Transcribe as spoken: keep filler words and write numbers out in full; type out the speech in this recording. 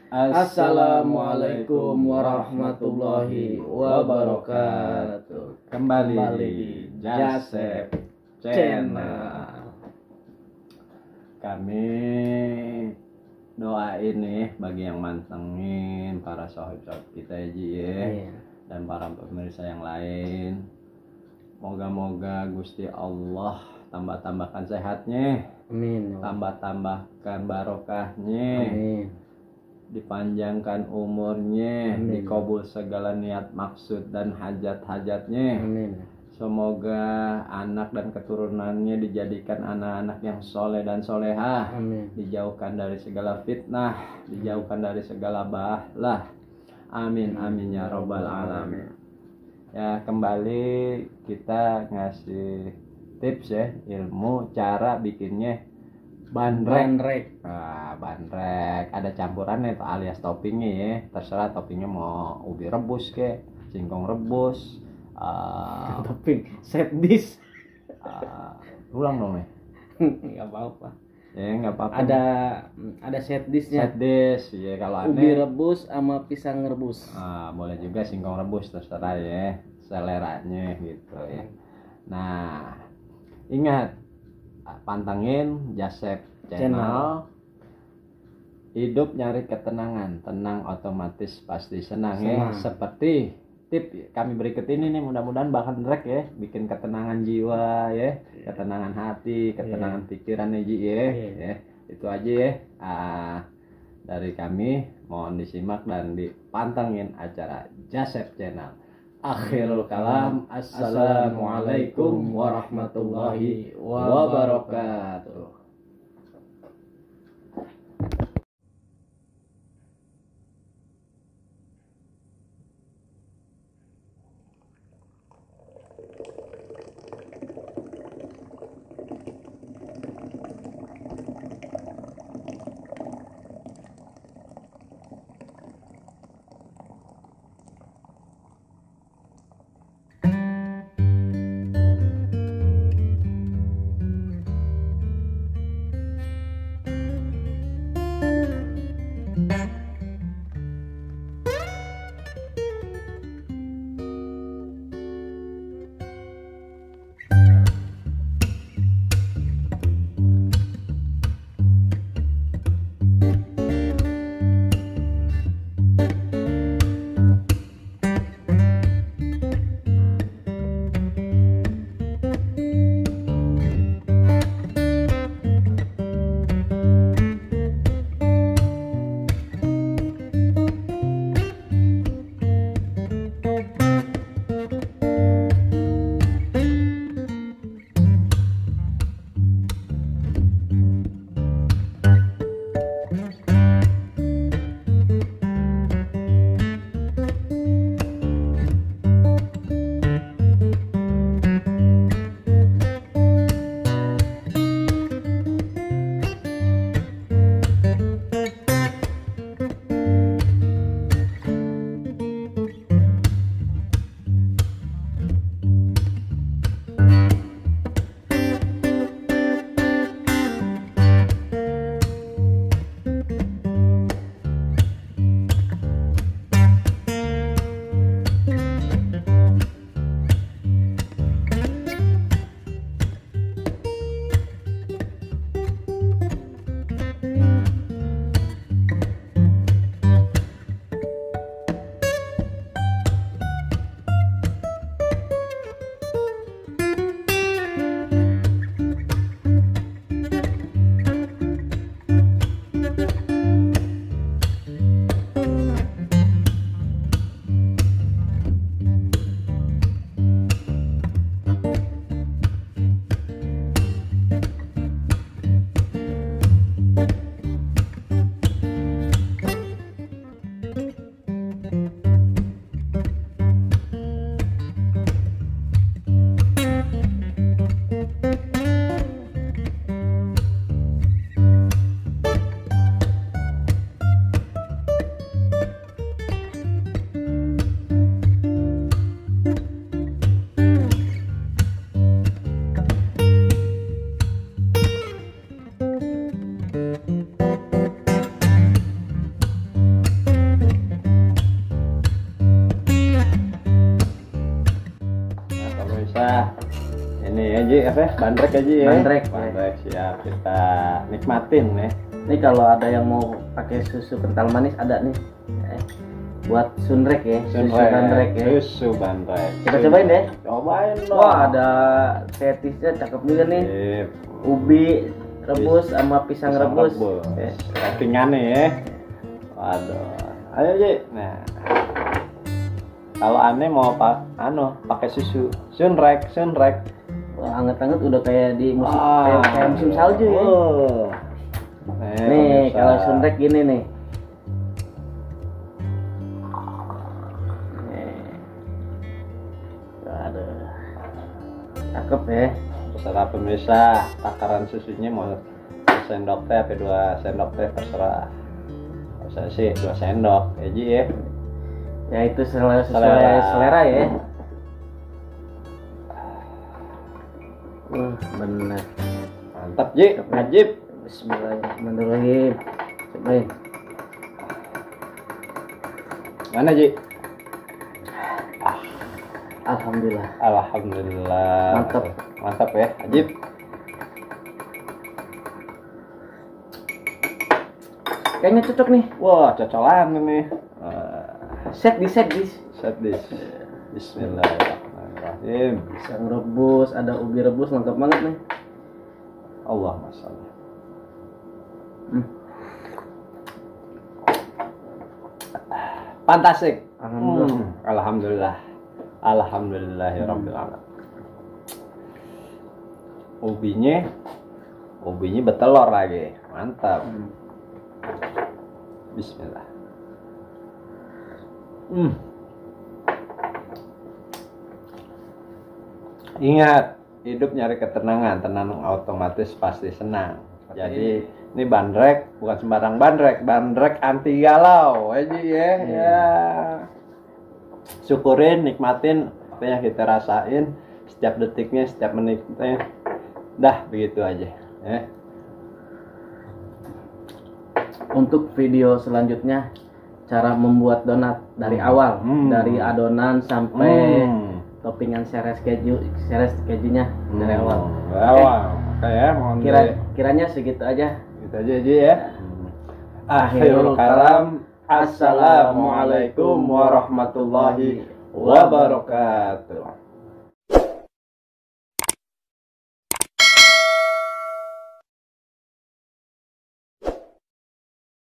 Assalamualaikum warahmatullahi wabarakatuh. Kembali, Kembali di Jasep Channel. Kami doain nih bagi yang mantengin para sahabat kita ya Ji ya, Iya. dan para pemirsa yang lain. Moga-moga Gusti Allah tambah-tambahkan sehatnya, Amin. tambah-tambahkan barokahnya, Amin. dipanjangkan umurnya, Amin. dikabul segala niat maksud dan hajat-hajatnya. Amin. Semoga anak dan keturunannya dijadikan anak-anak yang soleh dan solehah, Amin. dijauhkan dari segala fitnah, dijauhkan dari segala bahlah. Amin amin ya robbal alamin. Ya, kembali kita ngasih tips ya, ilmu cara bikinnya bandrek. Bandrek. Nah, bandrek ada campurannya alias toppingnya ya, terserah toppingnya mau ubi rebus ke, singkong rebus, uh, Topping set dish. uh, ulang dong nih. Enggak apa-apa. Ya nggak apa-apa. Ada ada set dishnya. Set dish ya, kalau Ubi aneh rebus sama pisang rebus. uh, boleh juga singkong rebus, terserah ya seleranya gitu ya. Nah, ingat pantengin Jasep Channel. Channel. Hidup nyari ketenangan, tenang otomatis pasti senang ya. Senang. Seperti tip kami berikut ini nih, mudah-mudahan bahkan rek ya, bikin ketenangan jiwa ya, ketenangan hati, ketenangan pikiran ya Ji ya. Iya. Ya, itu aja ya. Ah, dari kami mohon disimak dan dipantengin acara Jasep Channel. Akhirul kalam, assalamualaikum warahmatullahi wabarakatuh. pemirsa. Ini ya Ji, apa ya? Bandrek ya Ji ya. Bandrek, ya. Bandrek siap kita nikmatin nih. Ini kalau ada yang mau pakai susu kental manis ada nih. Eh, buat sunrek ya, susu Sunrek, bandrek ya. Susu bandrek. Kita cobain deh. Cobain dong. Wah, ada fetisnya cakep juga nih. Sip. Ubi rebus sama pisang, Pisang rebus. rebus. Eh, Settingannya ya. Waduh. Ayo Ji. Nah. Kalau aneh mau pak, anu pakai susu sunrek, sunrek. Wah, anget-anget udah kayak di musim Ah, kayak, kayak musim salju ya. oh. Nih, pemirsa. kalau sunrek gini nih. Nih. Aduh. Cakep ya. Terserah pemirsa, takaran susunya mau sendok teh apa dua sendok teh terserah. Kalau saya sih dua sendok, ya Ji ya. Ya itu selera sesuai Selera. selera, ya. Wah, bener. Mantap Ji, wajib. Bismillahirrahmanirrahim. Cobain. Mana Ji? Alhamdulillah. Alhamdulillah. Mantap. Mantap ya, wajib. Kayaknya cocok nih. Wah, cocolan ini. Uh, Set di set di. set this. Bismillahirrahmanirrahim. Pisang rebus, ada ubi rebus, lengkap banget nih. Allah masalah. Hmm. Fantastik. Alhamdulillah. Hmm, Alhamdulillah. Alhamdulillahirabbil alamin. Ubinya ubinya betelor lagi. Mantap. Hmm. Bismillah. Hmm. Ingat, hidup nyari ketenangan, tenang otomatis pasti senang. Jadi ini bandrek bukan sembarang bandrek, bandrek anti galau, aja ya. Ya. Syukurin, nikmatin apa yang kita rasain setiap detiknya, setiap menitnya. Dah begitu aja, ya. Untuk video selanjutnya cara membuat donat dari awal, Hmm. dari adonan sampai Hmm. toppingan seres keju, seres kejunya dari Hmm. awal. Dari awal. Oke ya, mohon Kira di- kiranya segitu aja. Gitu aja aja ya. Akhirul kalam. Assalamualaikum warahmatullahi wabarakatuh.